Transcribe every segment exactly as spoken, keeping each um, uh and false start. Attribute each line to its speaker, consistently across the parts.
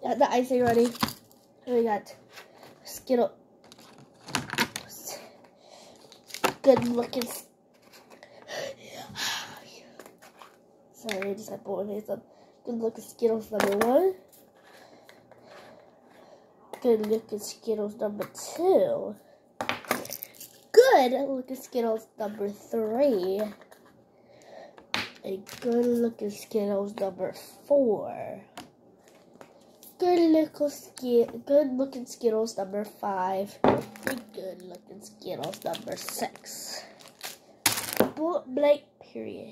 Speaker 1: got the icing ready. And we got Skittle. Good looking. Sorry, I just had both hands up. Good looking Skittles number one. Good looking Skittles number two. Good looking Skittles number three. And good looking Skittles number four. Good looking Skit good looking Skittles number five. And good looking Skittles number six. Blank period.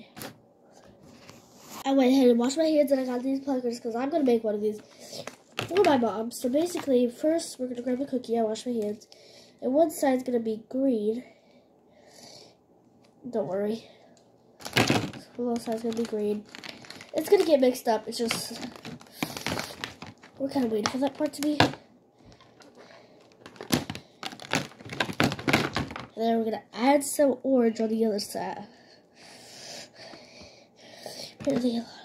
Speaker 1: I went ahead and washed my hands and I got these pluckers because I'm gonna make one of these for my mom. So basically, first we're gonna grab a cookie. I wash my hands, and one side's gonna be green. Don't worry. The little side's gonna be green. It's gonna get mixed up. It's just we're kind of waiting for that part to be. And then we're gonna add some orange on the other side. Really a lot.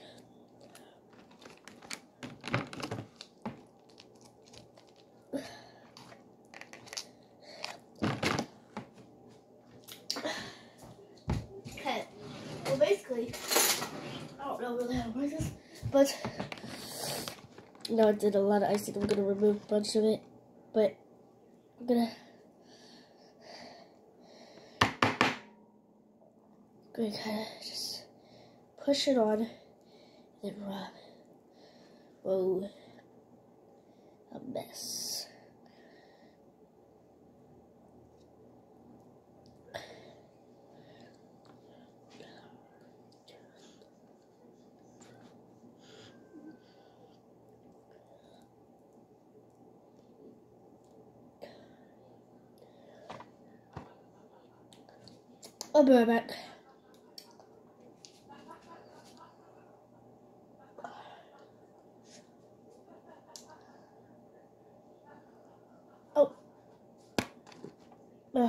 Speaker 1: Okay, well basically, I don't know really how to work this, but no, I did a lot of icing. I'm gonna remove a bunch of it, but I'm gonna gonna kind of just push it on and then rub. Whoa, a mess. I'll be right back. Oh. Uh.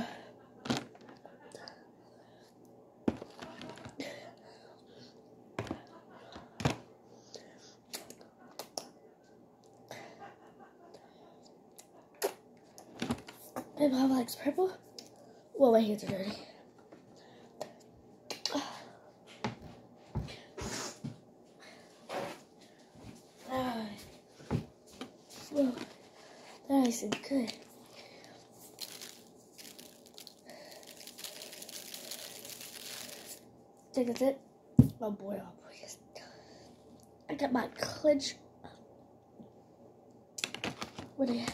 Speaker 1: My mom likes purple. Well, my hands are dirty. Whoa, nice and good. I think that's it. Oh boy, oh boy, yes. I got my clinch. What do you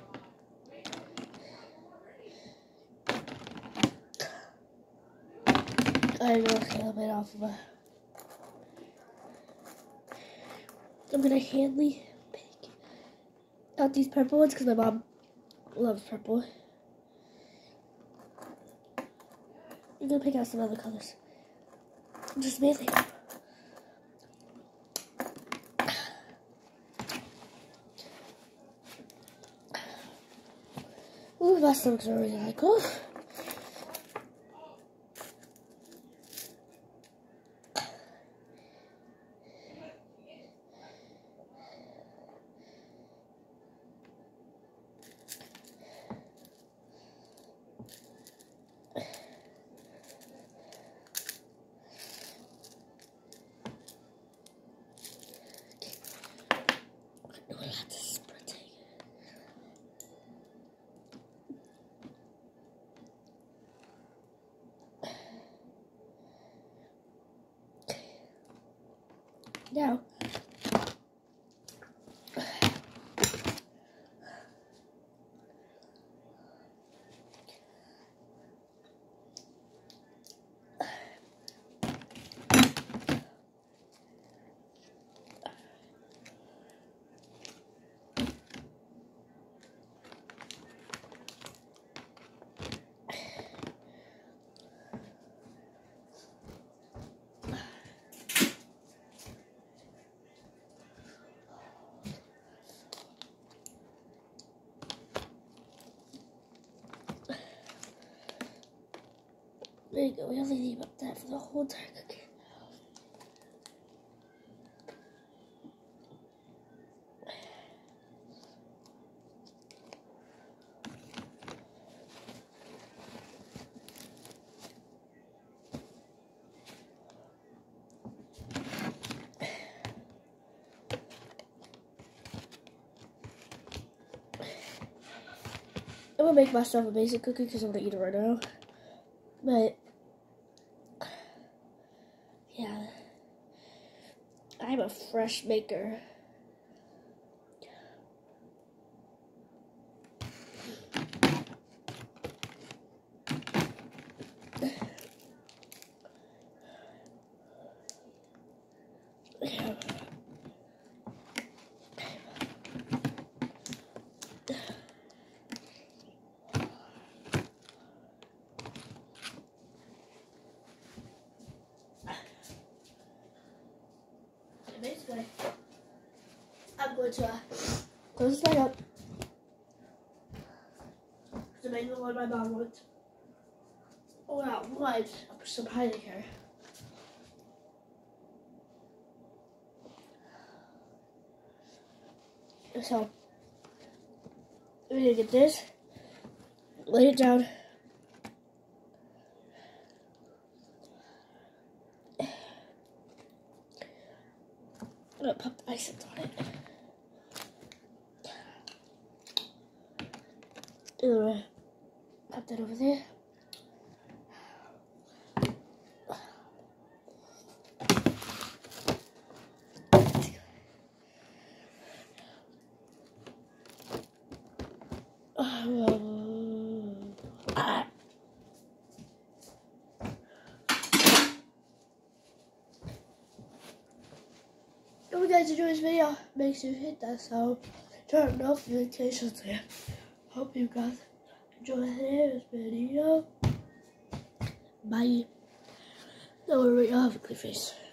Speaker 1: I know a little bit off of a. I'm gonna handly pick out these purple ones because my mom loves purple. I'm gonna pick out some other colors. Just amazing. Ooh, my stomach's already like, oh. Now, there you go. We only need about that for the whole entire cookie. I'm gonna make myself a basic cookie because I'm gonna eat it right now. But yeah, I'm a fresh maker. Yeah. Basically, I'm going to uh, close this light up to make the one my mom wants. Oh, wow, what? I'll put some hiding here. So, we're gonna get this, lay it down. I'm gonna pop the icing on it. I'm gonna pop that over there. Um, ah. If you guys enjoyed this video, make sure you hit that so turn notifications there. Hope you guys enjoyed this video. Bye. Don't worry, I have a clear face.